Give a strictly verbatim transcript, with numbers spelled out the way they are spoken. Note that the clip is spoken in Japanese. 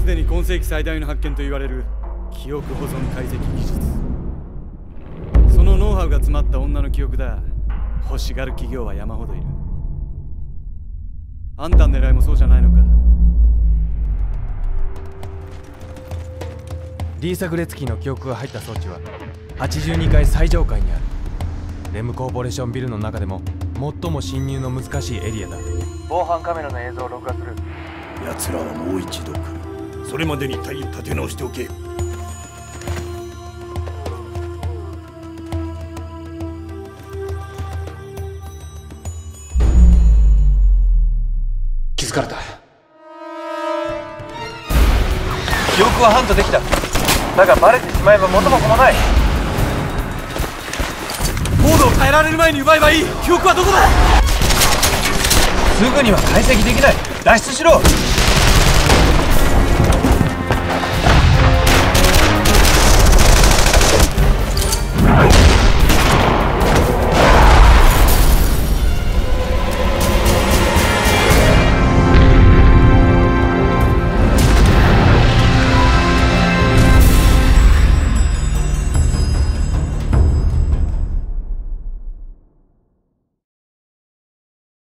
すでに今世紀最大の発見と言われる記憶保存解析技術。そのノウハウが詰まった女の記憶だ。欲しがる企業は山ほどいる。あんたの狙いもそうじゃないのか。 リーサ・グレツキーの記憶が入った装置ははちじゅうにかい最上階にある。レムコーポレーションビルの中でも最も侵入の難しいエリアだ。防犯カメラの映像を録画する。 奴らはもう一度来る。それまでに隊員立て直しておけ。 気づかれた。記憶はハントできた。だがバレてしまえば元も子もない。 コードを変えられる前に奪えばいい。記憶はどこだ。 すぐには解析できない。脱出しろ。